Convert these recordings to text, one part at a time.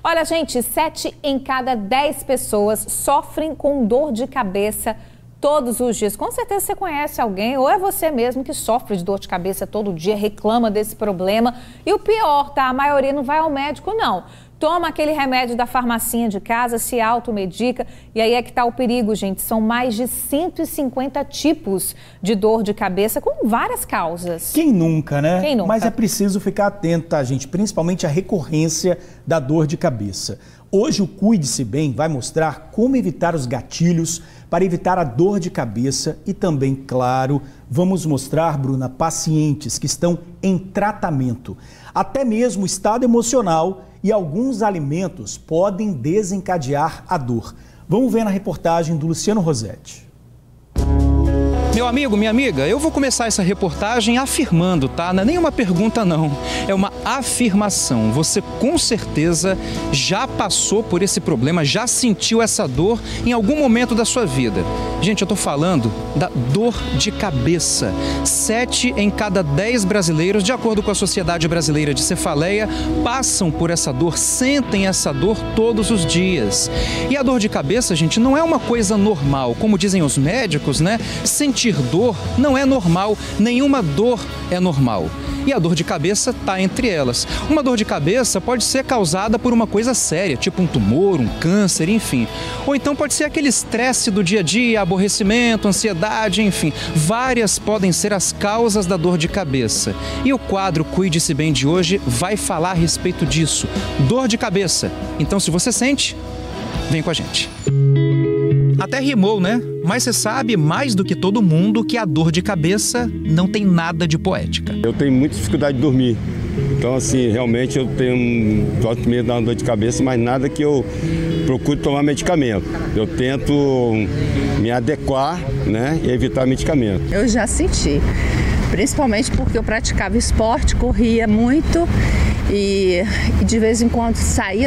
Olha, gente, 7 em cada 10 pessoas sofrem com dor de cabeça todos os dias. Com certeza você conhece alguém, ou é você mesmo que sofre de dor de cabeça todo dia, reclama desse problema. E o pior, tá? A maioria não vai ao médico, não. Toma aquele remédio da farmacinha de casa, se automedica. E aí é que tá o perigo, gente. São mais de 150 tipos de dor de cabeça com várias causas. Quem nunca, né? Quem nunca? Mas é preciso ficar atento, tá, gente? Principalmente à recorrência da dor de cabeça. Hoje o Cuide-se Bem vai mostrar como evitar os gatilhos para evitar a dor de cabeça e também, claro, vamos mostrar, Bruna, pacientes que estão em tratamento. Até mesmo o estado emocional e alguns alimentos podem desencadear a dor. Vamos ver na reportagem do Luciano Rosetti. Meu amigo, minha amiga, eu vou começar essa reportagem afirmando, tá? Não é nenhuma pergunta, não. É uma afirmação. Você com certeza já passou por esse problema, já sentiu essa dor em algum momento da sua vida. Gente, eu tô falando da dor de cabeça. 7 em cada 10 brasileiros, de acordo com a Sociedade Brasileira de Cefaleia, passam por essa dor, sentem essa dor todos os dias. E a dor de cabeça, gente, não é uma coisa normal. Como dizem os médicos, né? Sentir dor não é normal, nenhuma dor é normal. E a dor de cabeça está entre elas. Uma dor de cabeça pode ser causada por uma coisa séria, tipo um tumor, um câncer, enfim. Ou então pode ser aquele estresse do dia a dia, aborrecimento, ansiedade, enfim. Várias podem ser as causas da dor de cabeça. E o quadro Cuide-se Bem de hoje vai falar a respeito disso. Dor de cabeça. Então, se você sente, vem com a gente. Até rimou, né? Mas você sabe, mais do que todo mundo, que a dor de cabeça não tem nada de poética. Eu tenho muita dificuldade de dormir. Então, assim, realmente eu tenho gosto mesmo de dar uma dor de cabeça, mas nada que eu procure tomar medicamento. Eu tento me adequar, né, e evitar medicamento. Eu já senti, principalmente porque eu praticava esporte, corria muito e de vez em quando saía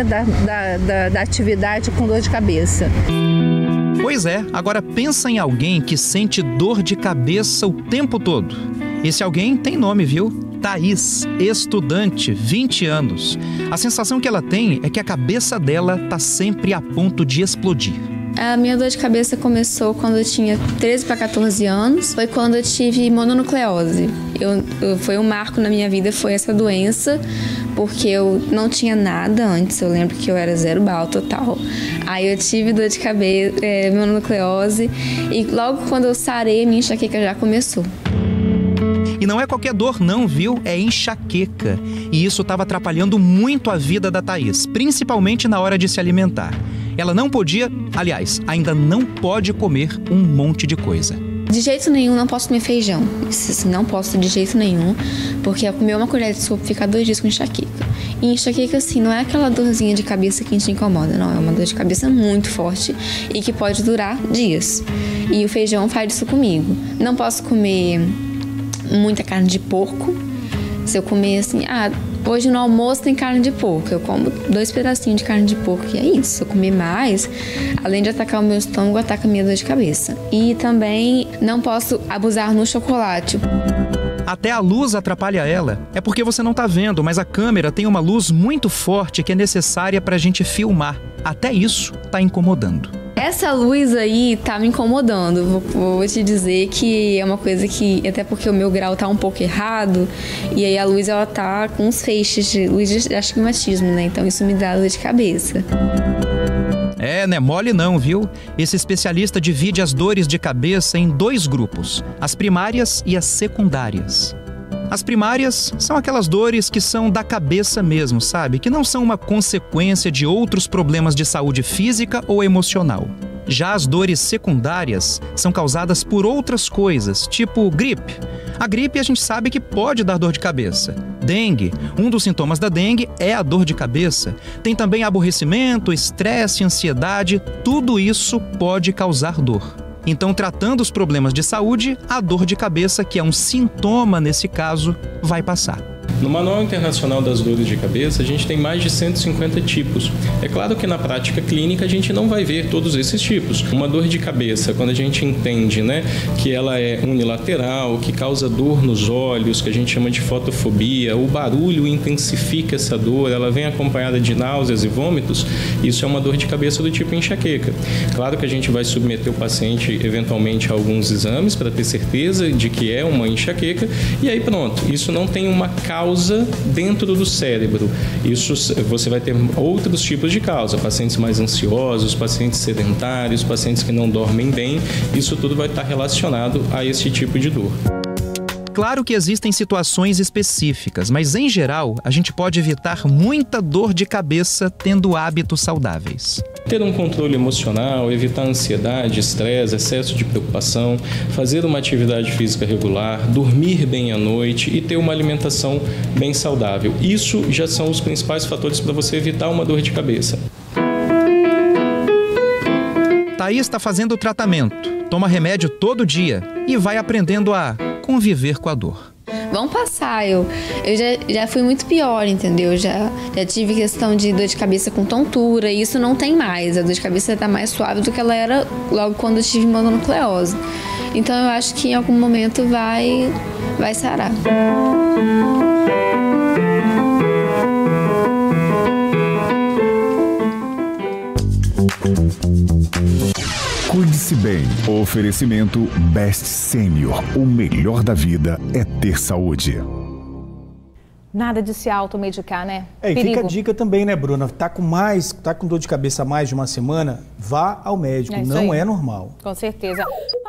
da atividade com dor de cabeça. Pois é, agora pensa em alguém que sente dor de cabeça o tempo todo. Esse alguém tem nome, viu? Thaís, estudante, 20 anos. A sensação que ela tem é que a cabeça dela tá sempre a ponto de explodir. A minha dor de cabeça começou quando eu tinha 13 para 14 anos. Foi quando eu tive mononucleose. Foi um marco na minha vida, foi essa doença, porque eu não tinha nada antes. Eu lembro que eu era 0 bala total. Aí eu tive dor de cabeça, mononucleose, e logo quando eu sarei, minha enxaqueca já começou. E não é qualquer dor não, viu? É enxaqueca. E isso estava atrapalhando muito a vida da Thaís, principalmente na hora de se alimentar. Ela não podia, aliás, ainda não pode comer um monte de coisa. De jeito nenhum não posso comer feijão. Isso assim, não posso de jeito nenhum, porque eu comer uma colher de sopa fica 2 dias com enxaqueca. E enxaqueca, assim, não é aquela dorzinha de cabeça que te incomoda, não. É uma dor de cabeça muito forte e que pode durar dias. E o feijão faz isso comigo. Não posso comer muita carne de porco. Se eu comer assim, hoje no almoço tem carne de porco, eu como 2 pedacinhos de carne de porco e é isso. Se eu comer mais, além de atacar o meu estômago, ataca a minha dor de cabeça. E também não posso abusar no chocolate. Até a luz atrapalha ela. É porque você não tá vendo, mas a câmera tem uma luz muito forte que é necessária pra gente filmar. Até isso tá incomodando. Essa luz aí tá me incomodando, vou te dizer que é uma coisa que, até porque o meu grau tá um pouco errado, e aí a luz ela tá com uns feixes de luz de astigmatismo, né? Então isso me dá dor de cabeça. Não é mole não, viu? Esse especialista divide as dores de cabeça em 2 grupos, as primárias e as secundárias. As primárias são aquelas dores que são da cabeça mesmo, sabe? Que não são uma consequência de outros problemas de saúde física ou emocional. Já as dores secundárias são causadas por outras coisas, tipo gripe. A gripe a gente sabe que pode dar dor de cabeça. Dengue, um dos sintomas da dengue é a dor de cabeça. Tem também aborrecimento, estresse, ansiedade, tudo isso pode causar dor. Então, tratando os problemas de saúde, a dor de cabeça, que é um sintoma nesse caso, vai passar. No Manual Internacional das Dores de Cabeça, a gente tem mais de 150 tipos. É claro que na prática clínica a gente não vai ver todos esses tipos. Uma dor de cabeça, quando a gente entende, né, que ela é unilateral, que causa dor nos olhos, que a gente chama de fotofobia, o barulho intensifica essa dor, ela vem acompanhada de náuseas e vômitos, isso é uma dor de cabeça do tipo enxaqueca. Claro que a gente vai submeter o paciente eventualmente a alguns exames para ter certeza de que é uma enxaqueca e aí pronto, isso não tem uma causa dentro do cérebro. Isso você vai ter outros tipos de causa, pacientes mais ansiosos, pacientes sedentários, pacientes que não dormem bem, isso tudo vai estar relacionado a esse tipo de dor. Claro que existem situações específicas, mas em geral a gente pode evitar muita dor de cabeça tendo hábitos saudáveis. Ter um controle emocional, evitar ansiedade, estresse, excesso de preocupação, fazer uma atividade física regular, dormir bem à noite e ter uma alimentação bem saudável. Isso já são os principais fatores para você evitar uma dor de cabeça. Thaís está fazendo o tratamento, toma remédio todo dia e vai aprendendo a conviver com a dor. Vão passar, eu já fui muito pior, entendeu? Já tive questão de dor de cabeça com tontura e isso não tem mais. A dor de cabeça está mais suave do que ela era logo quando eu tive mononucleose. Então eu acho que em algum momento vai sarar. Cuide-se bem. Oferecimento Best Senior. O melhor da vida é ter saúde. Nada de se automedicar, né? E fica a dica também, né, Bruna? Tá com dor de cabeça há mais de uma semana, vá ao médico. Não é normal. Com certeza.